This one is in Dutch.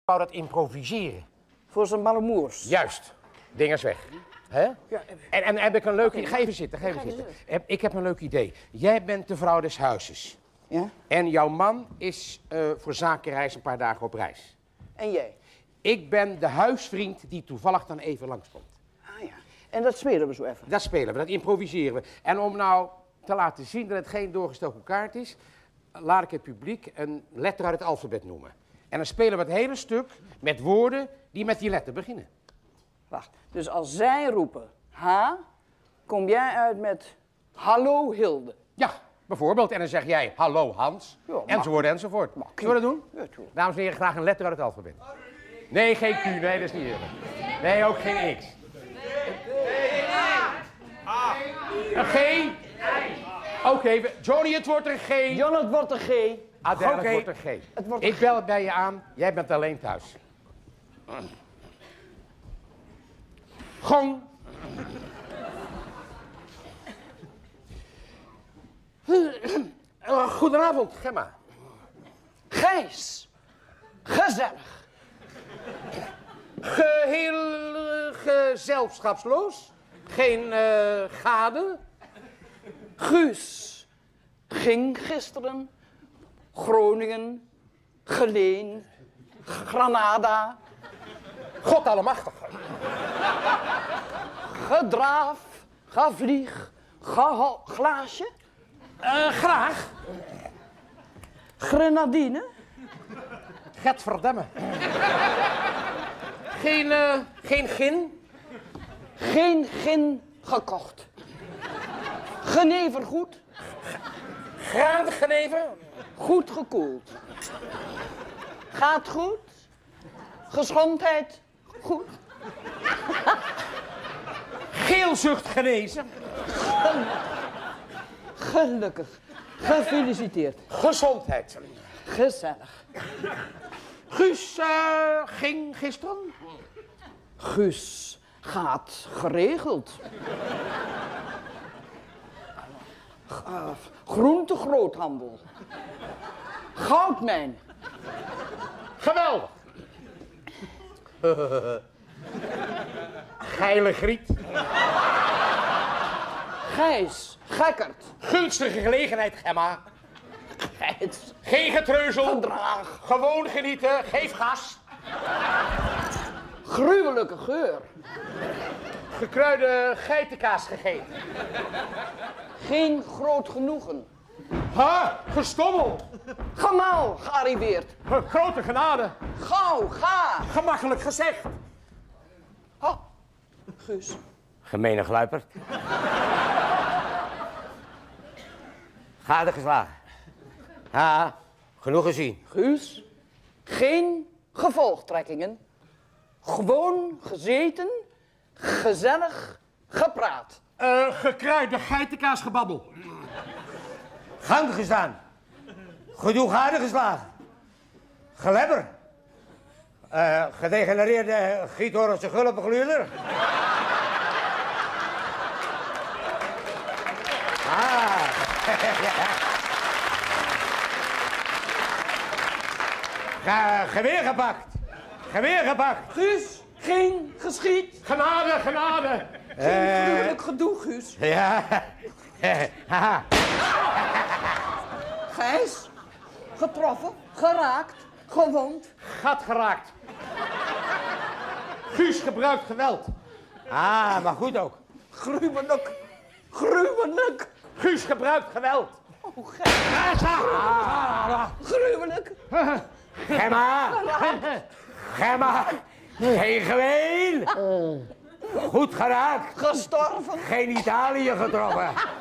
wou dat improviseren. Voor zijn malamoers. Juist. Ding is weg. Hè? Ja, en heb ik een leuk idee. Ga even zitten, Ik heb een leuk idee. Jij bent de vrouw des huizes. Ja? En jouw man is voor zakenreis een paar dagen op reis. En jij? Ik ben de huisvriend die toevallig dan even langskomt. Ah ja. En dat spelen we zo even. Dat spelen we, dat improviseren we. En om nou te laten zien dat het geen doorgestoken kaart is, laat ik het publiek een letter uit het alfabet noemen. En dan spelen we het hele stuk met woorden die met die letter beginnen. Wacht. Dus als zij roepen H, kom jij uit met hallo Hilde. Ja, bijvoorbeeld. En dan zeg jij hallo Hans, Ja, enzovoort, enzovoort. Zullen we dat doen? Ja, tuurlijk. Dames en heren, graag een letter uit het alfabet. Nee, geen Q, nee, dat is niet eerlijk. Nee, ook geen X. Een G? Oké, Johnny, het wordt een G. Jan, het wordt een G. Adèle, Oké. het wordt een G. Het wordt Ik bel het bij je aan, jij bent alleen thuis. Gong. Goedenavond, Gemma. Gijs. Gezellig. Geheel gezelschapsloos. Geen gade. Guus. Ging gisteren. Groningen. Geleen. Granada. God allemachtig. Gedraaf. Gevlieg. Glaasje. Graag. Grenadine. Gadverdamme. Geen gin. Geen gin gekocht. Genevergoed. Graangenever. Goed gekoeld. Gaat goed. Gezondheid. Goed. Geelzucht genezen. Gelukkig. Gefeliciteerd. Gezondheid. Gezellig. Guus ging gisteren. Guus gaat geregeld. Groentegroothandel. Goudmijn. Geweldig. Geile griet. Gijs. Gekkerd. Gunstige gelegenheid, Gemma. Gijs. Geen getreuzel. Gedraag. Gewoon genieten. Geef gas. Gruwelijke geur. Gekruide geitenkaas gegeten. Geen groot genoegen. Ha, gestommel. Gemaal gearriveerd. Grote genade. Gauw, ga. Gemakkelijk gezegd. Oh, Guus. Gemene gluiperd. Gade geslagen. Ha, genoeg gezien. Guus. Geen gevolgtrekkingen. Gewoon gezeten. Gezellig gepraat. Gekruide geitenkaasgebabbel. Gang gestaan. Gedoe gade geslagen. Gelebber. Gedegenereerde Giethornse gulpengluurder. Geweer gepakt. Geweer gepakt. Guus. Geen geschiet. Genade, genade. Geen gruwelijk gedoe, Guus. Ja. Haha. Gijs. Getroffen. Geraakt. Gewond. Gat geraakt. Guus gebruikt geweld. Maar goed ook. Gruwelijk. Gruwelijk. Guus gebruikt geweld. Oh, Gijs. Gruwelijk. Gemma. Gemma. Geen geween. Goed geraakt. Gestorven. Geen Italië getroffen.